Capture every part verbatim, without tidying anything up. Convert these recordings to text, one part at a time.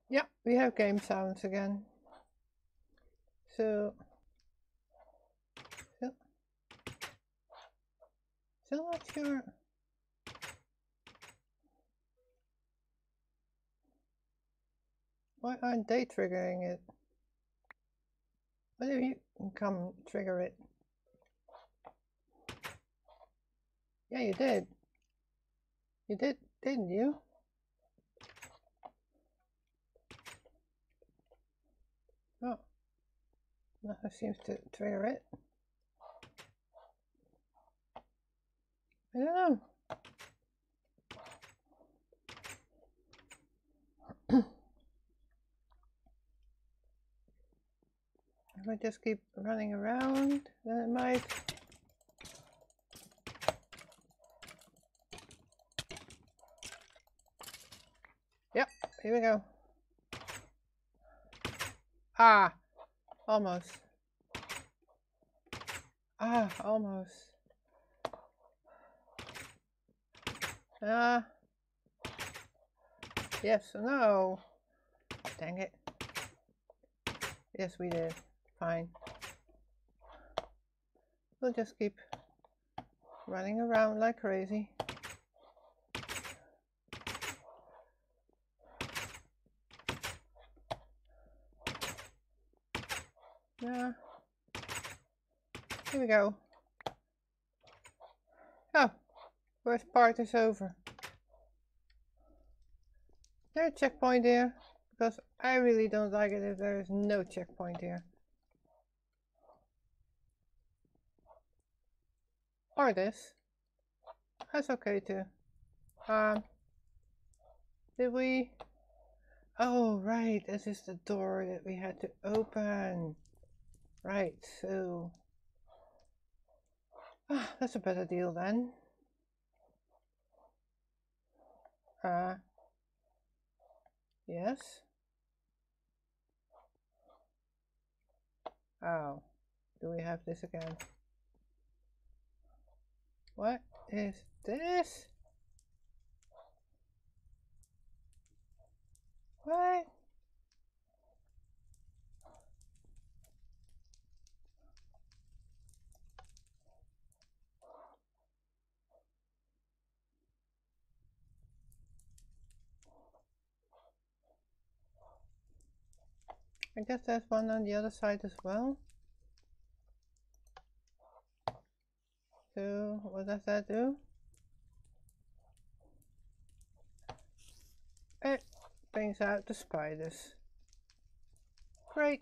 Yeah, we have game sounds again. So, still, still not sure. Why aren't they triggering it? What if you can come trigger it? Yeah, you did. You did, didn't you? Oh, nothing seems to trigger it. I don't know. If I just keep running around, then it might. Yep, here we go. Ah, almost. Ah, almost. Ah. Yes, no. Dang it. Yes, we did. Fine. We'll just keep running around like crazy. Yeah. Here we go. Oh, first part is over. Is there a checkpoint here? Because I really don't like it if there is no checkpoint here. Or this. That's okay too. Um, did we? Oh, right. This is the door that we had to open. Right, so. Ah, that's a better deal then. Uh, yes. Oh, do we have this again? What is this? What? I guess there's one on the other side as well. So what does that do? It brings out the spiders. Great.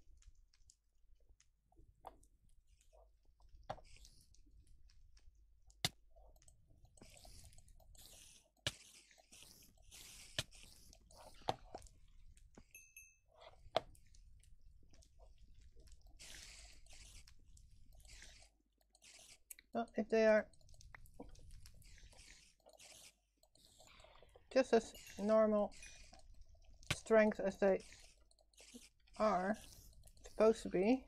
Well, if they are just as normal strength as they are supposed to be.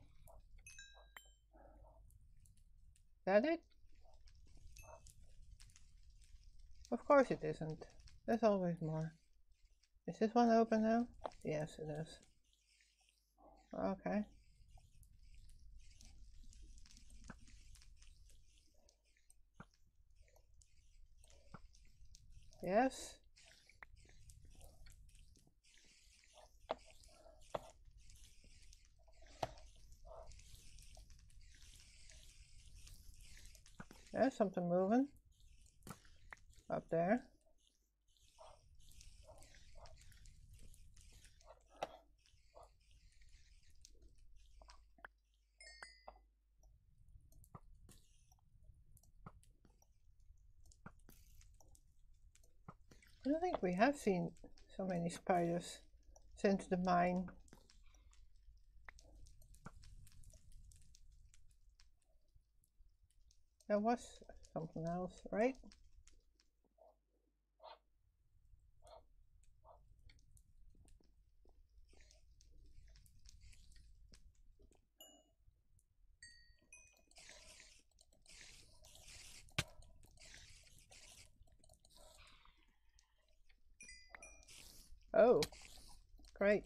Is that it? Of course it isn't. There's always more. Is this one open now? Yes, it is. Okay. Yes. There's something moving up there. I don't think we have seen so many spiders since the mine. There was something else, right? Oh, Great.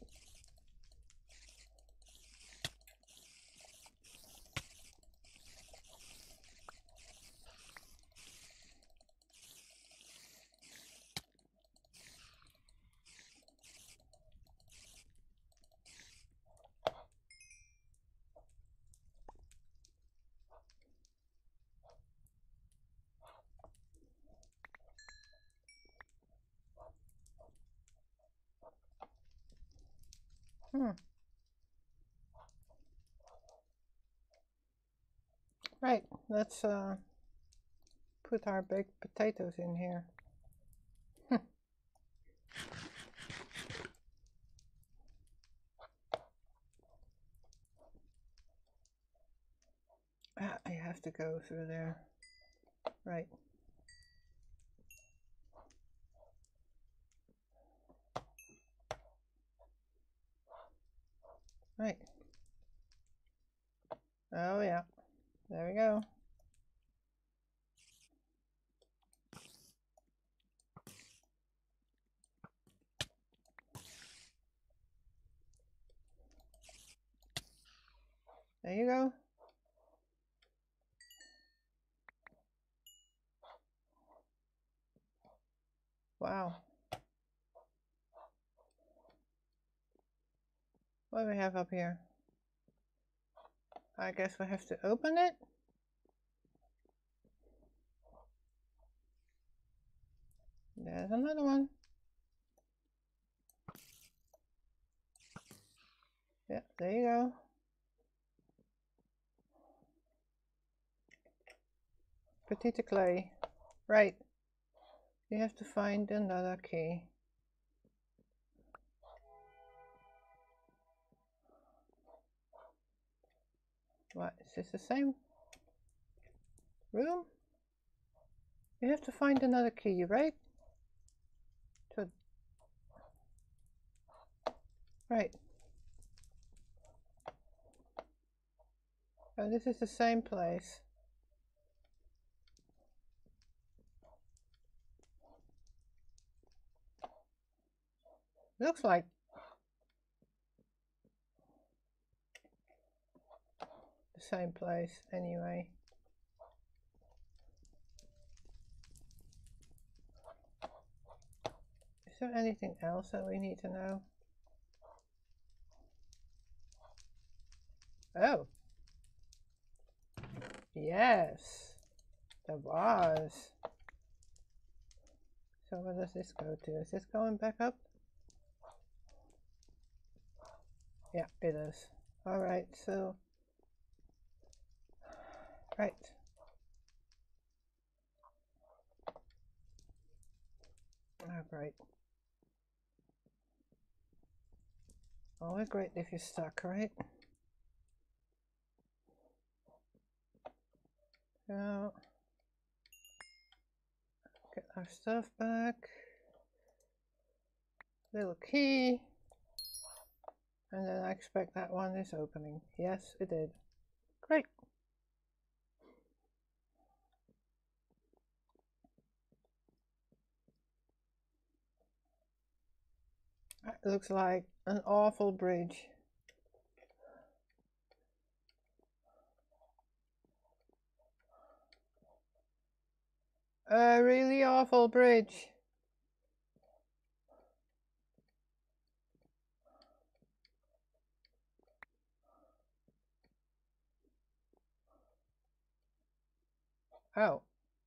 Hmm. Right, let's uh, put our baked potatoes in here. Ah, I have to go through there. Right. Right. Oh yeah, there we go. There you go. Wow. What do we have up here? I guess we have to open it. There's another one. Yeah, there you go. Petite clay. Right. You have to find another key. What, is this the same room? You have to find another key, right? So, right. Oh, this is the same place. Looks like the same place anyway. Is there anything else that we need to know? Oh. Yes. There was. So where does this go to? Is this going back up? Yeah, it is. Alright, so... Right. Oh, great. Always great if you're stuck, right? So... Get our stuff back. Little key. And then I expect that one is opening. Yes, it did. Great. That looks like an awful bridge. A really awful bridge. Oh.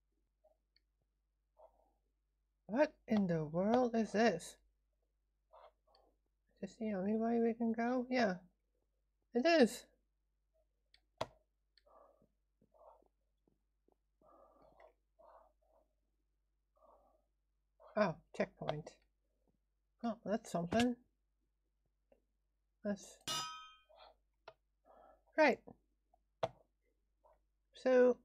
What in the world is this? Is this the only way we can go? Yeah, it is. Oh, checkpoint. Oh, that's something. That's right. So,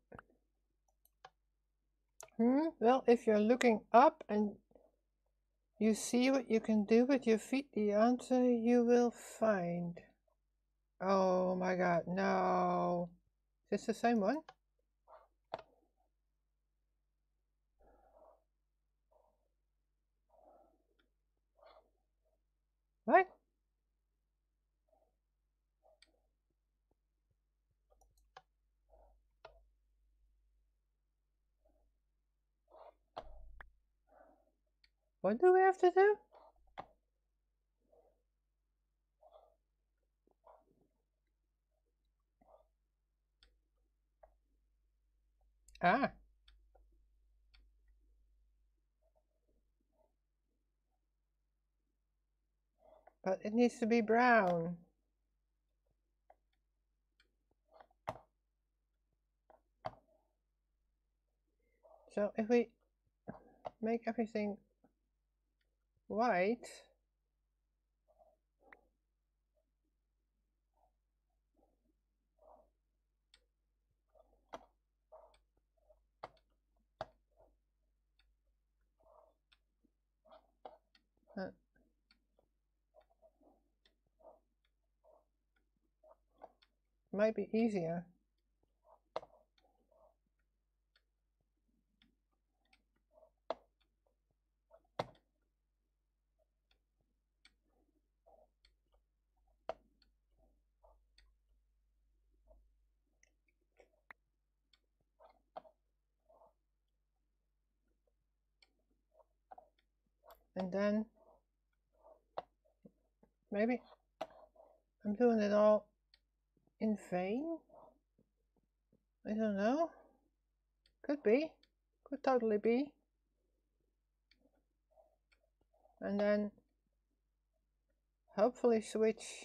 hmm, well, if you're looking up and you see what you can do with your feet, the answer you will find. Oh my god, no. Is this the same one? What? What do we have to do? Ah. But it needs to be brown. So if we make everything white, uh, might be easier. And then maybe I'm doing it all in vain. I don't know. Could be. Could totally be. And then hopefully switch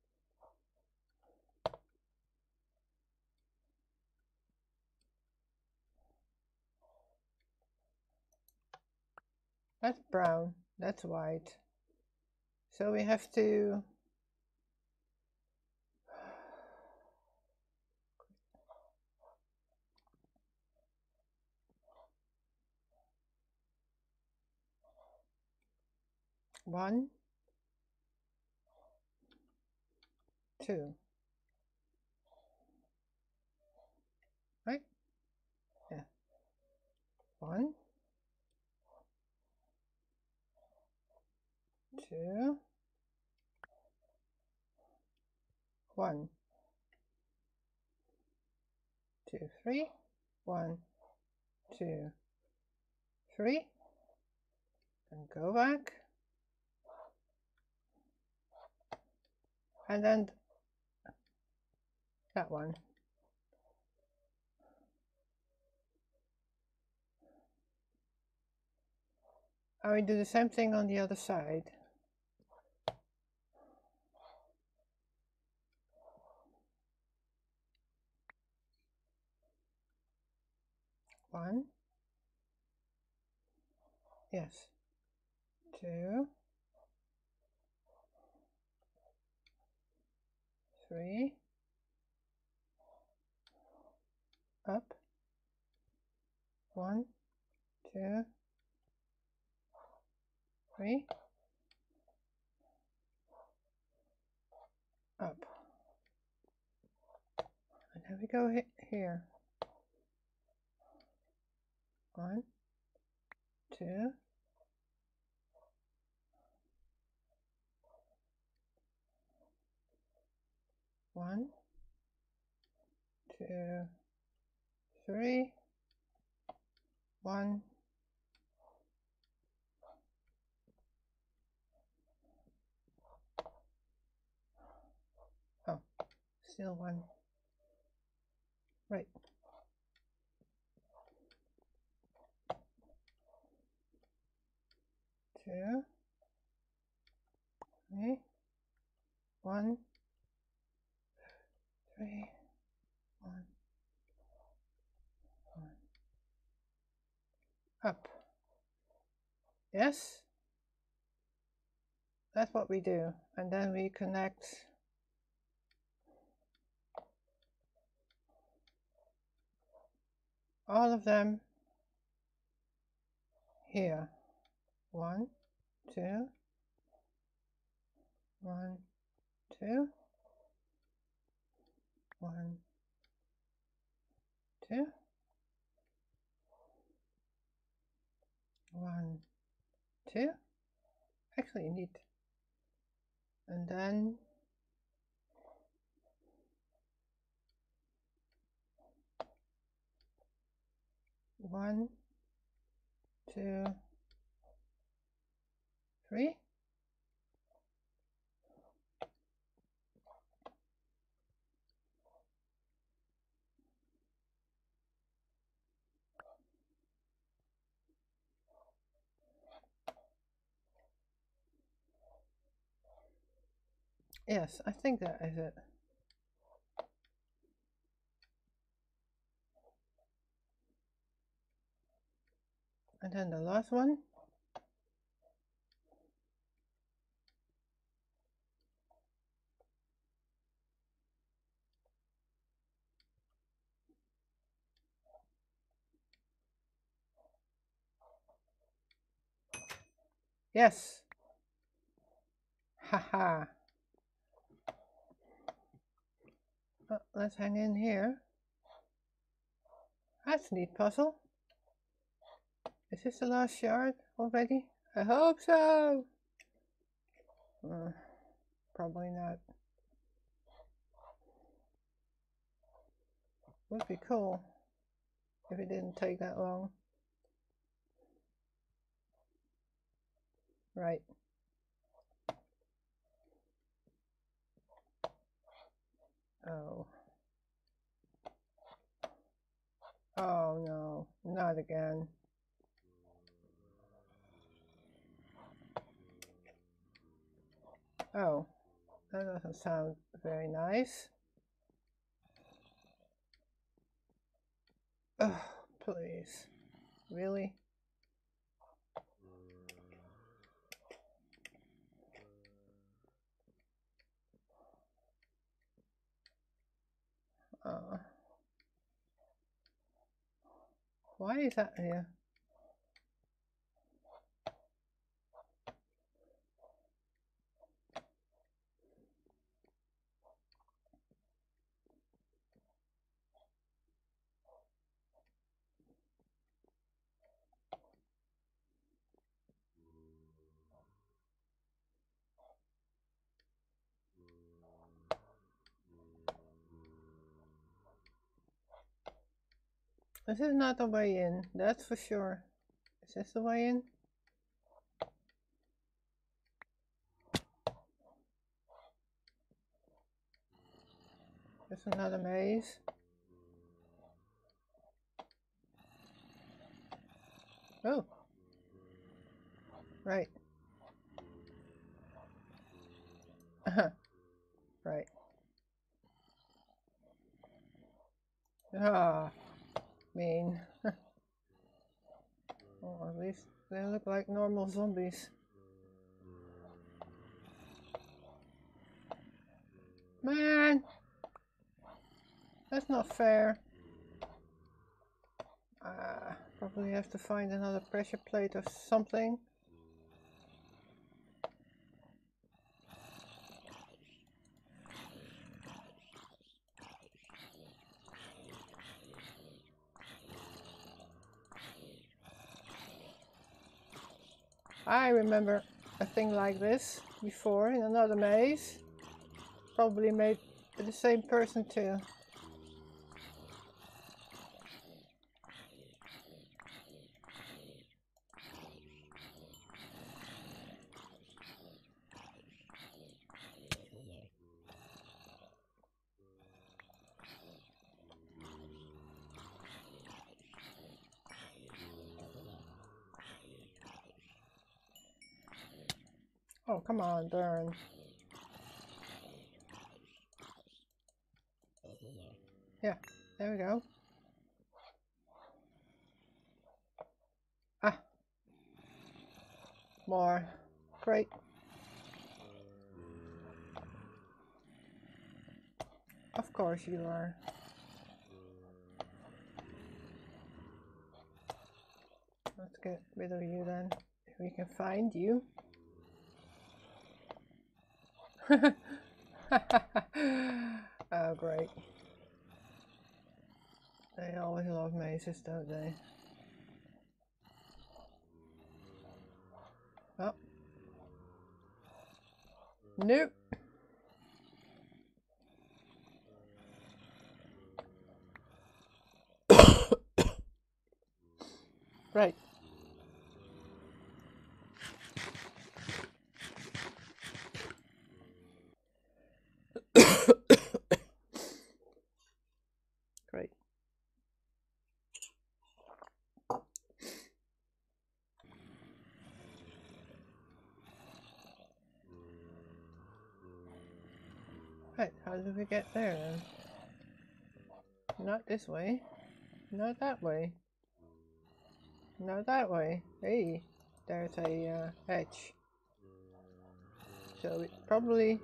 that's brown, that's white. So we have to one, two, right? Yeah. One, two, one, two, three, one, two, three, and go back. And then that one. And we do the same thing on the other side. One, yes, two, three, up, one, two, three, up. And then we go here. One, two, one, two, three, one, oh, still one, right. Two, three, one, three, one, one, up. Yes, that's what we do. And then we connect all of them here. One, two, one, two, one, two, one, two. Actually, you need, and then one, two, Three? Yes, I think that is it. And then the last one. Yes. Haha. Well, let's hang in here. That's a neat puzzle. Is this the last shard already? I hope so. Uh, probably not. Would be cool if it didn't take that long. Right. Oh. Oh no, not again. Oh, that doesn't sound very nice. Oh, please. Really? Uh, why is that here? This is not the way in, that's for sure. Is this the way in? There's another maze. Oh. Right. Right. Ah, mean. Well, at least they look like normal zombies. Man! That's not fair. Uh, probably have to find another pressure plate or something. I remember a thing like this before in another maze. Probably made by the same person too. Oh, come on, burn. Yeah, there we go. Ah. More. Great. Of course you are. Let's get rid of you then, if we can find you. Oh, great. They always love mazes, don't they? Oh. Nope. Right. Right, how did we get there then? Not this way. Not that way. Not that way. Hey, there's a uh, edge. So it probably...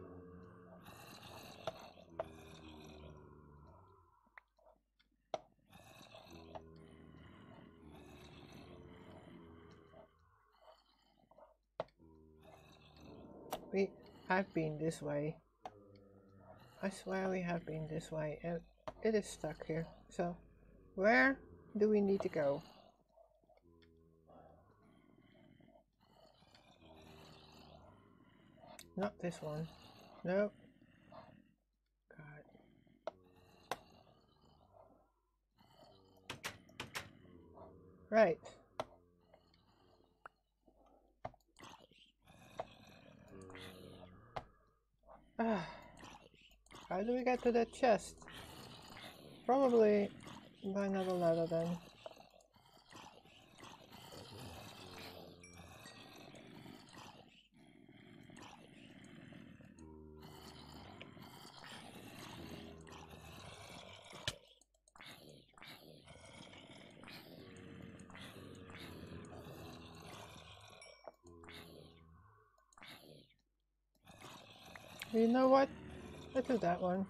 We have been this way. I swear we have been this way and it is stuck here. So, where do we need to go? Not this one. No. God. Right. Ah. How do we get to that chest? Probably by another ladder then. You know what? Let's do that one.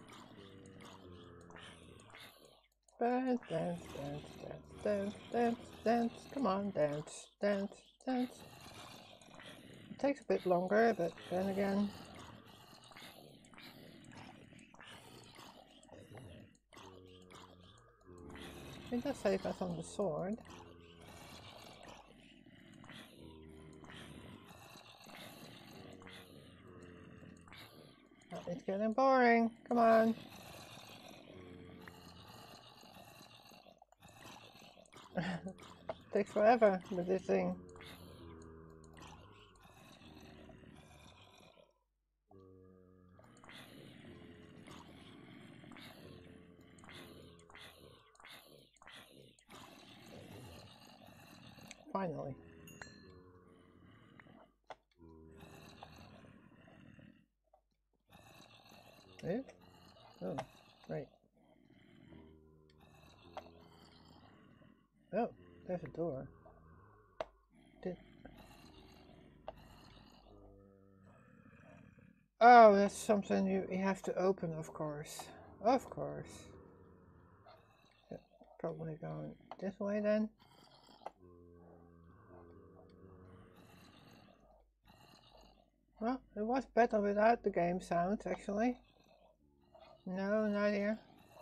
Dance, dance, dance, dance, dance, dance, dance. Come on, dance, dance, dance. It takes a bit longer, but then again... It does save us on the sword. But it's getting boring. Come on. Takes forever with this thing. Finally. Eh? Oh, right. Oh, there's a door. Did... Oh, that's something you, you have to open, of course. Of course. So, probably going this way then. Well, it was better without the game sounds, actually. No, not here.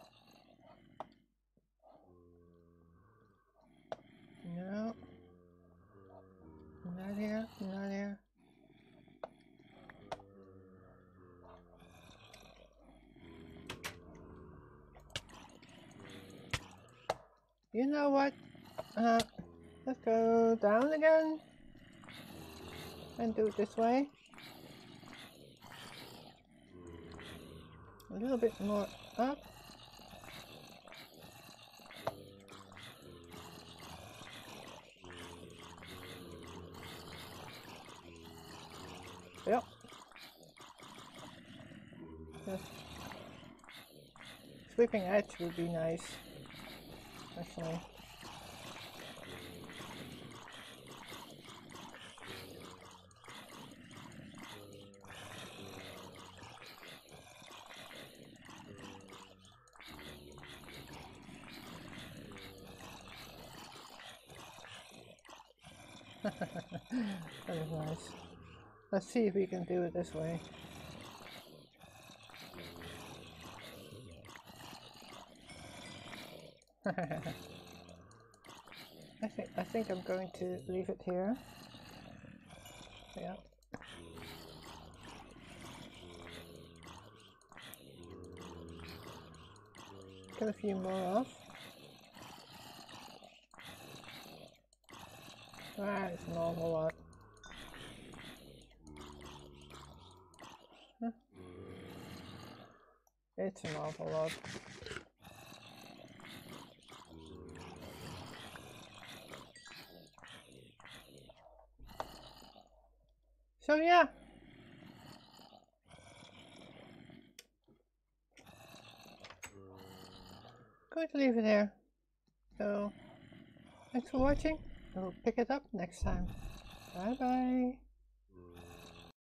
No. Not here, not here. You know what? Uh, let's go down again. And do it this way. A little bit more up. Yep. Just sweeping edge would be nice, actually. That is nice. Let's see if we can do it this way. I think I think I'm going to leave it here. Yeah. Get a few more off. Ah, it's an awful lot. Huh? It's an awful lot. So yeah. going to leave it there. So, thanks for watching. We'll pick it up next time. Bye bye.